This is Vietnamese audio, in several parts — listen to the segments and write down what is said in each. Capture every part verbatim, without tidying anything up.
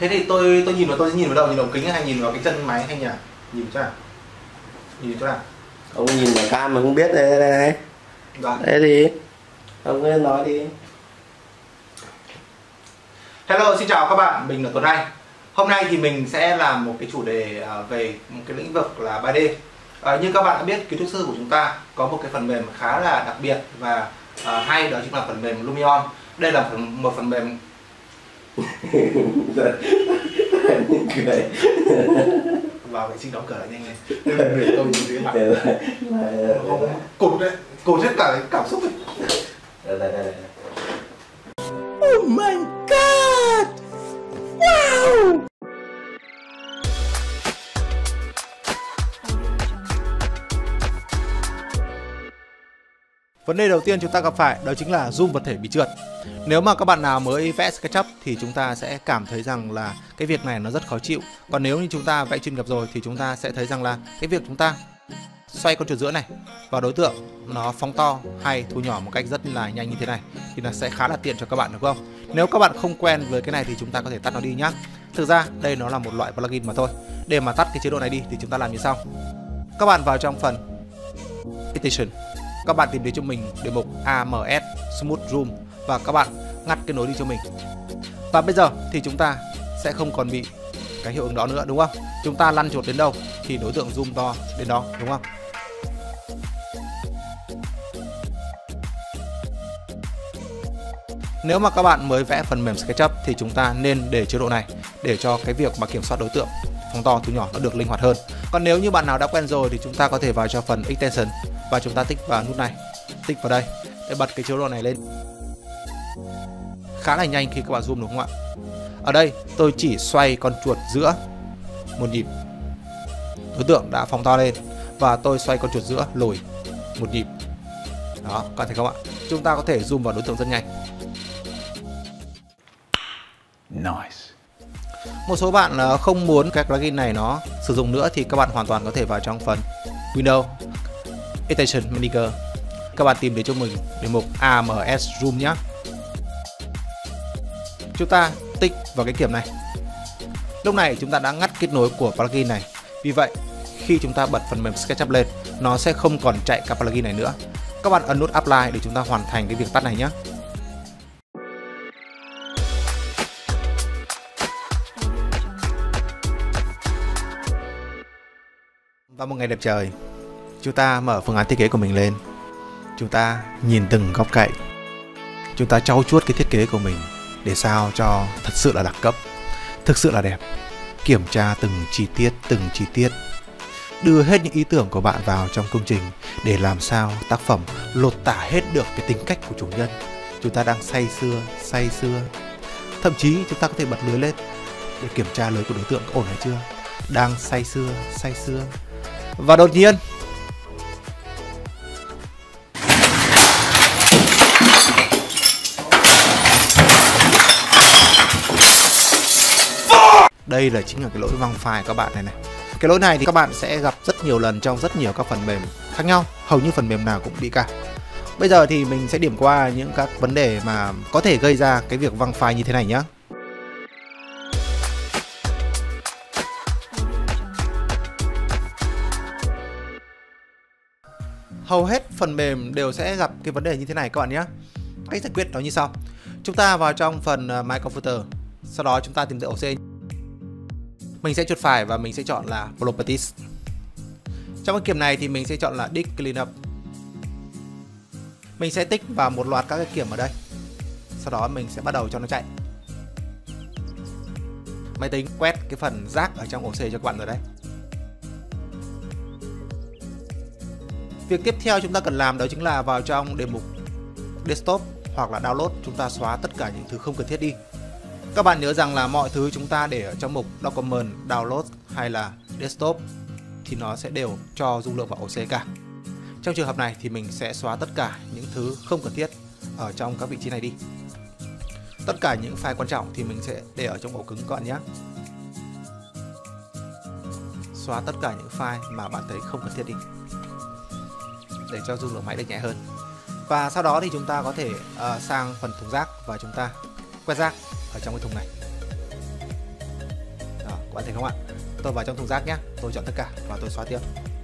Thế thì tôi tôi nhìn vào tôi nhìn vào đâu, nhìn vào kính hay nhìn vào cái chân máy hay nhỉ? Nhìn chỗ nào? Nhìn chỗ nào? Ông nhìn vào cam mà không biết đây đây này. Vâng. Đây gì? Ông cứ nói đi. Hello, xin chào các bạn, mình là Tuấn Anh. Hôm nay thì mình sẽ làm một cái chủ đề về một cái lĩnh vực là ba D. À, như các bạn đã biết, kiến trúc sư của chúng ta có một cái phần mềm khá là đặc biệt và à, hay, đó chính là phần mềm Lumion. Đây là phần, một phần mềm cười. Vào vệ sinh đóng cửa lại nhanh lên. Để tôi nhìn thấy mặt. Cụt đấy, cụt hết cả cái cảm xúc ấy. Đây đây đây. Oh my god! Wow! Vấn đề đầu tiên chúng ta gặp phải đó chính là zoom vật thể bị trượt. Nếu mà các bạn nào mới vẽ SketchUp thì chúng ta sẽ cảm thấy rằng là cái việc này nó rất khó chịu. Còn nếu như chúng ta vẽ chuyên nghiệp rồi thì chúng ta sẽ thấy rằng là cái việc chúng ta xoay con chuột giữa này và đối tượng nó phóng to hay thu nhỏ một cách rất là nhanh như thế này thì nó sẽ khá là tiện cho các bạn, đúng không? Nếu các bạn không quen với cái này thì chúng ta có thể tắt nó đi nhá. Thực ra đây nó là một loại plugin mà thôi. Để mà tắt cái chế độ này đi thì chúng ta làm như sau. Các bạn vào trong phần Edition, các bạn tìm đến cho mình đề mục a em ét Smooth Zoom và các bạn ngắt cái nối đi cho mình. Và bây giờ thì chúng ta sẽ không còn bị cái hiệu ứng đó nữa, đúng không? Chúng ta lăn chuột đến đâu thì đối tượng zoom to đến đó, đúng không? Nếu mà các bạn mới vẽ phần mềm SketchUp thì chúng ta nên để chế độ này để cho cái việc mà kiểm soát đối tượng phóng to thu nhỏ nó được linh hoạt hơn. Còn nếu như bạn nào đã quen rồi thì chúng ta có thể vào cho phần Extension và chúng ta tích vào nút này, tích vào đây để bật cái chế độ này lên. Khá là nhanh khi các bạn zoom, đúng không ạ? Ở đây tôi chỉ xoay con chuột giữa một nhịp, đối tượng đã phóng to lên, và tôi xoay con chuột giữa lùi một nhịp. Đó, các bạn thấy không ạ? Chúng ta có thể zoom vào đối tượng rất nhanh. Nice. Một số bạn không muốn cái plugin này nó sử dụng nữa thì các bạn hoàn toàn có thể vào trong phần Windows Extension Manager. Các bạn tìm đến cho mình đề mục a em ét Zoom nhé. Chúng ta tích vào cái kiểm này. Lúc này chúng ta đã ngắt kết nối của plugin này. Vì vậy khi chúng ta bật phần mềm SketchUp lên, nó sẽ không còn chạy các plugin này nữa. Các bạn ấn nút Apply để chúng ta hoàn thành cái việc tắt này nhé. Vào một ngày đẹp trời, chúng ta mở phương án thiết kế của mình lên. Chúng ta nhìn từng góc cạnh. Chúng ta trau chuốt cái thiết kế của mình để sao cho thật sự là đẳng cấp, thực sự là đẹp. Kiểm tra từng chi tiết, từng chi tiết. Đưa hết những ý tưởng của bạn vào trong công trình để làm sao tác phẩm lột tả hết được cái tính cách của chủ nhân. Chúng ta đang say sưa, say sưa. Thậm chí chúng ta có thể bật lưới lên để kiểm tra lưới của đối tượng có ổn hay chưa. Đang say sưa, say sưa. Và đột nhiên đây là chính là cái lỗi văng file các bạn này này. Cái lỗi này thì các bạn sẽ gặp rất nhiều lần trong rất nhiều các phần mềm khác nhau, hầu như phần mềm nào cũng bị cả. Bây giờ thì mình sẽ điểm qua những các vấn đề mà có thể gây ra cái việc văng file như thế này nhé. Hầu hết phần mềm đều sẽ gặp cái vấn đề như thế này các bạn nhé. Cách giải quyết nó như sau. Chúng ta vào trong phần My Computer, sau đó chúng ta tìm tới ổ C. Mình sẽ chuột phải và mình sẽ chọn là Properties. Trong cái kiểm này thì mình sẽ chọn là Disk Cleanup. Mình sẽ tích vào một loạt các cái kiểm ở đây. Sau đó mình sẽ bắt đầu cho nó chạy. Máy tính quét cái phần rác ở trong ổ C cho các bạn rồi đấy. Việc tiếp theo chúng ta cần làm đó chính là vào trong đề mục Desktop hoặc là Download, chúng ta xóa tất cả những thứ không cần thiết đi. Các bạn nhớ rằng là mọi thứ chúng ta để ở trong mục Document, Download hay là Desktop thì nó sẽ đều cho dung lượng vào ổ C cả. Trong trường hợp này thì mình sẽ xóa tất cả những thứ không cần thiết ở trong các vị trí này đi. Tất cả những file quan trọng thì mình sẽ để ở trong ổ cứng các bạn nhé. Xóa tất cả những file mà bạn thấy không cần thiết đi, để cho dung lượng máy được nhẹ hơn. Và sau đó thì chúng ta có thể uh, sang phần thùng rác và chúng ta quét rác ở trong cái thùng này. Các bạn thấy không ạ? Tôi vào trong thùng rác nhé, tôi chọn tất cả và tôi xóa tiếp.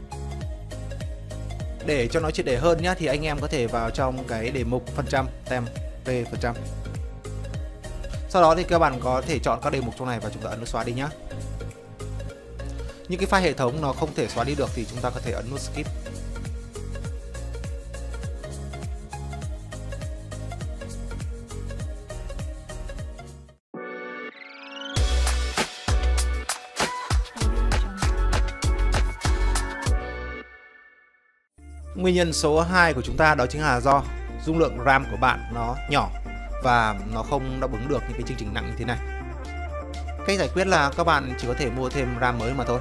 Để cho nó triệt để hơn nhá, thì anh em có thể vào trong cái đề mục phần trăm, tem p phần trăm. Sau đó thì các bạn có thể chọn các đề mục trong này và chúng ta ấn nút xóa đi nhá. Những cái file hệ thống nó không thể xóa đi được thì chúng ta có thể ấn nút skip. Nguyên nhân số hai của chúng ta đó chính là do dung lượng RAM của bạn nó nhỏ và nó không đáp ứng được những cái chương trình nặng như thế này. Cách giải quyết là các bạn chỉ có thể mua thêm RAM mới mà thôi.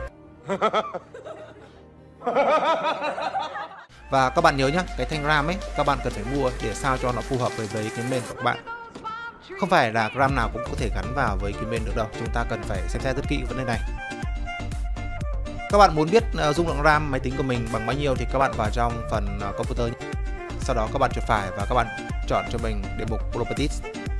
Và các bạn nhớ nhé, cái thanh RAM ấy các bạn cần phải mua để sao cho nó phù hợp với, với cái main của các bạn. Không phải là RAM nào cũng có thể gắn vào với cái main được đâu, chúng ta cần phải xem xét rất kỹ vấn đề này. Các bạn muốn biết uh, dung lượng RAM máy tính của mình bằng bao nhiêu thì các bạn vào trong phần uh, computer. Sau đó các bạn chuột phải và các bạn chọn cho mình đề mục Properties.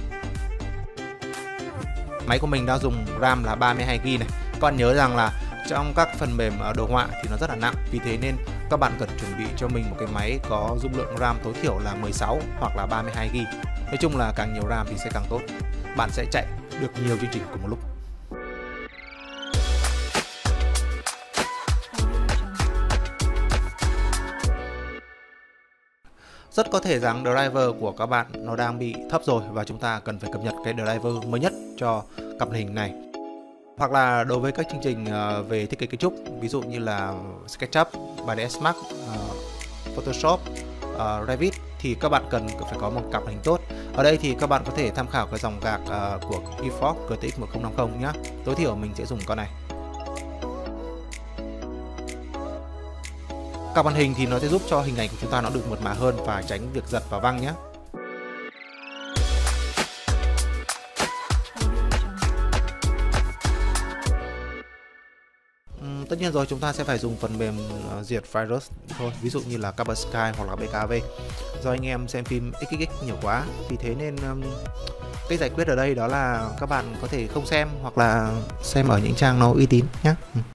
Máy của mình đang dùng RAM là ba mươi hai gi ga bai này. Các bạn nhớ rằng là trong các phần mềm đồ họa thì nó rất là nặng, vì thế nên các bạn cần chuẩn bị cho mình một cái máy có dung lượng RAM tối thiểu là mười sáu hoặc là ba mươi hai gi ga bai. Nói chung là càng nhiều RAM thì sẽ càng tốt. Bạn sẽ chạy được nhiều chương trình cùng một lúc. Rất có thể rằng driver của các bạn nó đang bị thấp rồi và chúng ta cần phải cập nhật cái driver mới nhất cho cặp hình này. Hoặc là đối với các chương trình về thiết kế kiến trúc, ví dụ như là SketchUp, ba D S Max, Photoshop, Revit thì các bạn cần phải có một cặp hình tốt. Ở đây thì các bạn có thể tham khảo cái dòng gạc của GeForce G T X một không năm không nhé. Tối thiểu mình sẽ dùng con này. Cặp màn hình thì nó sẽ giúp cho hình ảnh của chúng ta nó được mượt mà hơn và tránh việc giật và văng nhé. Uhm, tất nhiên rồi, chúng ta sẽ phải dùng phần mềm uh, diệt virus thôi, ví dụ như là Kaspersky hoặc là B K V. Do anh em xem phim ích ích ích nhiều quá, vì thế nên um, cách giải quyết ở đây đó là các bạn có thể không xem hoặc là xem ở những trang nó uy tín nhé.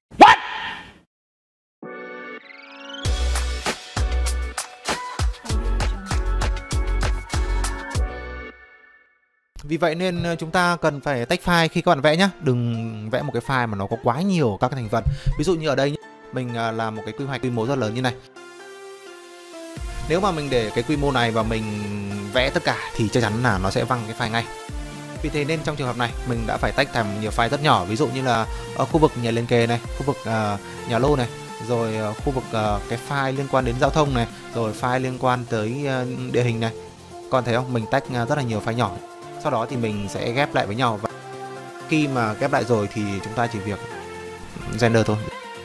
Vì vậy nên chúng ta cần phải tách file khi các bạn vẽ nhé. Đừng vẽ một cái file mà nó có quá nhiều các cái thành phần. Ví dụ như ở đây mình làm một cái quy hoạch quy mô rất lớn như này. Nếu mà mình để cái quy mô này và mình vẽ tất cả thì chắc chắn là nó sẽ văng cái file ngay. Vì thế nên trong trường hợp này mình đã phải tách thành nhiều file rất nhỏ. Ví dụ như là ở khu vực nhà liền kề này, khu vực uh, nhà lô này, rồi uh, khu vực uh, cái file liên quan đến giao thông này, rồi file liên quan tới uh, địa hình này. Còn thấy không, mình tách uh, rất là nhiều file nhỏ. Sau đó thì mình sẽ ghép lại với nhau và khi mà ghép lại rồi thì chúng ta chỉ việc render thôi.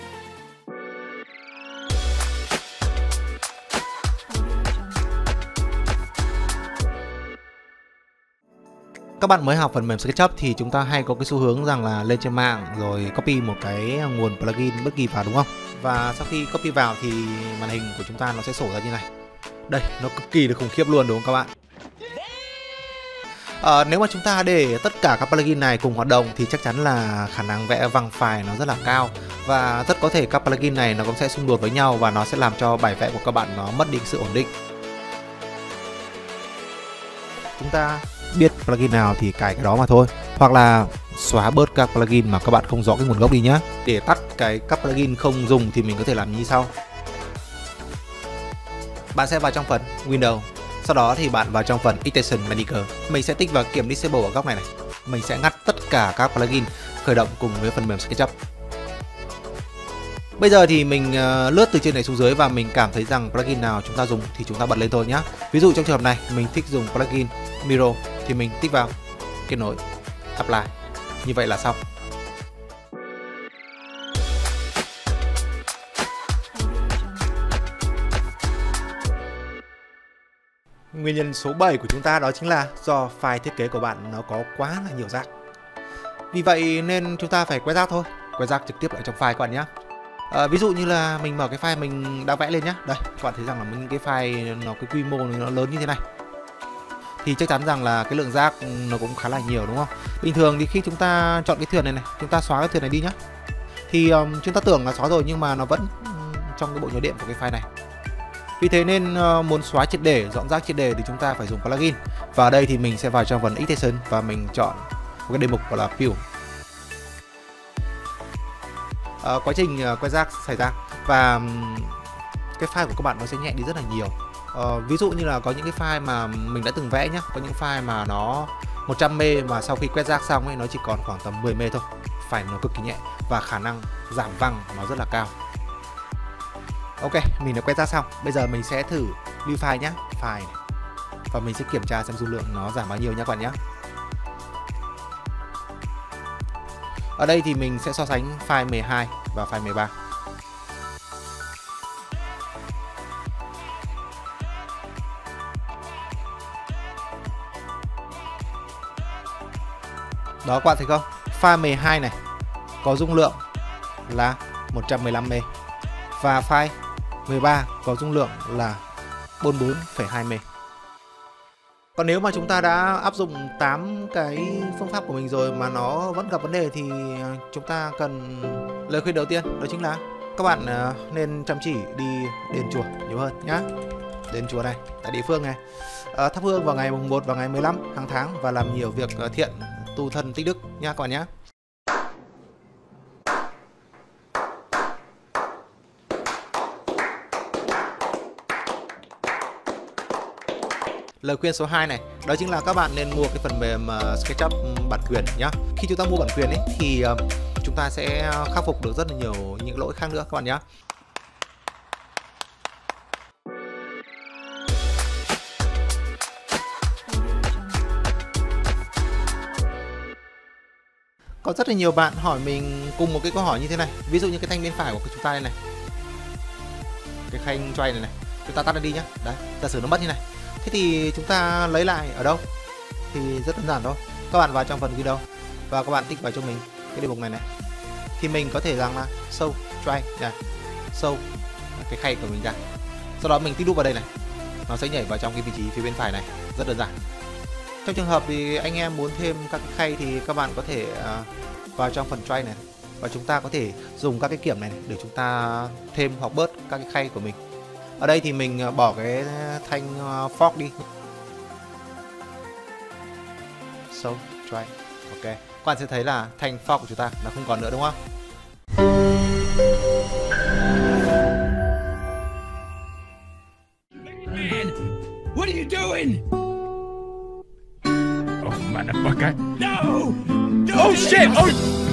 Các bạn mới học phần mềm SketchUp thì chúng ta hay có cái xu hướng rằng là lên trên mạng rồi copy một cái nguồn plugin bất kỳ vào, đúng không? Và sau khi copy vào thì màn hình của chúng ta nó sẽ sổ ra như này. Đây, nó cực kỳ là khủng khiếp luôn, đúng không các bạn? À, nếu mà chúng ta để tất cả các plugin này cùng hoạt động thì chắc chắn là khả năng vẽ văng file nó rất là cao, và rất có thể các plugin này nó cũng sẽ xung đột với nhau và nó sẽ làm cho bài vẽ của các bạn nó mất đi sự ổn định. Chúng ta biết plugin nào thì cài cái đó mà thôi, hoặc là xóa bớt các plugin mà các bạn không rõ cái nguồn gốc đi nhé. Để tắt cái các plugin không dùng thì mình có thể làm như sau. Bạn sẽ vào trong phần Windows. Sau đó thì bạn vào trong phần Extension Manager. Mình sẽ tích vào kiểm Disable ở góc này này. Mình sẽ ngắt tất cả các plugin khởi động cùng với phần mềm SketchUp. Bây giờ thì mình uh, lướt từ trên này xuống dưới và mình cảm thấy rằng plugin nào chúng ta dùng thì chúng ta bật lên thôi nhé. Ví dụ trong trường hợp này mình thích dùng plugin Miro thì mình tích vào kết nối, apply. Như vậy là xong. Nguyên nhân số bảy của chúng ta đó chính là do file thiết kế của bạn nó có quá là nhiều rác. Vì vậy nên chúng ta phải quét rác thôi, quét rác trực tiếp ở trong file các bạn nhé. À, ví dụ như là mình mở cái file mình đã vẽ lên nhé. Đây, các bạn thấy rằng là những cái file nó cái quy mô nó lớn như thế này. thì chắc chắn rằng là cái lượng rác nó cũng khá là nhiều, đúng không? Bình thường thì khi chúng ta chọn cái thuyền này này, chúng ta xóa cái thuyền này đi nhá, thì um, chúng ta tưởng là xóa rồi nhưng mà nó vẫn um, trong cái bộ nhớ điểm của cái file này. Vì thế nên uh, muốn xóa triệt để, dọn rác triệt để thì chúng ta phải dùng plugin. Và ở đây thì mình sẽ vào trong phần extension và mình chọn một cái đề mục gọi là Pure. Uh, quá trình uh, quét rác xảy ra và um, cái file của các bạn nó sẽ nhẹ đi rất là nhiều. Uh, ví dụ như là có những cái file mà mình đã từng vẽ nhé, có những file mà nó một trăm mê mà sau khi quét rác xong ấy nó chỉ còn khoảng tầm mười mê thôi. File nó cực kỳ nhẹ và khả năng giảm văng nó rất là cao. Ok, mình đã quét rác xong. Bây giờ mình sẽ thử lưu file nhé, file này. Và mình sẽ kiểm tra xem dung lượng nó giảm bao nhiêu nhé các bạn nhé. Ở đây thì mình sẽ so sánh file mười hai và file mười ba. Đó các bạn thấy không? File mười hai này có dung lượng là một trăm mười lăm mê và file mười ba có dung lượng là bốn mươi bốn phẩy hai mê. Còn nếu mà chúng ta đã áp dụng tám cái phương pháp của mình rồi mà nó vẫn gặp vấn đề thì chúng ta cần lời khuyên đầu tiên đó chính là các bạn nên chăm chỉ đi đền chùa nhiều hơn nhá. Đền chùa này tại địa phương này, à, thắp hương vào ngày mùng một và ngày mười lăm hàng tháng và làm nhiều việc thiện, tu thân tích đức nha các bạn nhé. Lời khuyên số hai này, đó chính là các bạn nên mua cái phần mềm uh, SketchUp bản quyền nhá. Khi chúng ta mua bản quyền ấy thì uh, chúng ta sẽ khắc phục được rất là nhiều những lỗi khác nữa các bạn nhé. Có rất là nhiều bạn hỏi mình cùng một cái câu hỏi như thế này. Ví dụ như cái thanh bên phải của chúng ta đây này, cái khay tray này này, chúng ta tắt nó đi nhá. Đấy, giả sử nó mất như này. Thế thì chúng ta lấy lại ở đâu? Thì rất đơn giản thôi. Các bạn vào trong phần video và các bạn tích vào cho mình cái đề mục này này. Thì mình có thể rằng là show tray này, show cái khay của mình ra. Sau đó mình tích đúp vào đây này. Nó sẽ nhảy vào trong cái vị trí phía bên phải này, rất đơn giản. Trong trường hợp thì anh em muốn thêm các cái khay thì các bạn có thể uh, vào trong phần tray này và chúng ta có thể dùng các cái kiểm này, này để chúng ta thêm hoặc bớt các cái khay của mình. Ở đây thì mình bỏ cái thanh uh, fork đi. So, try. Ok. Các bạn sẽ thấy là thanh fork của chúng ta nó không còn nữa đúng không? Man, what are you doing? Oh, motherfucker. No! Don't oh shit! Oh!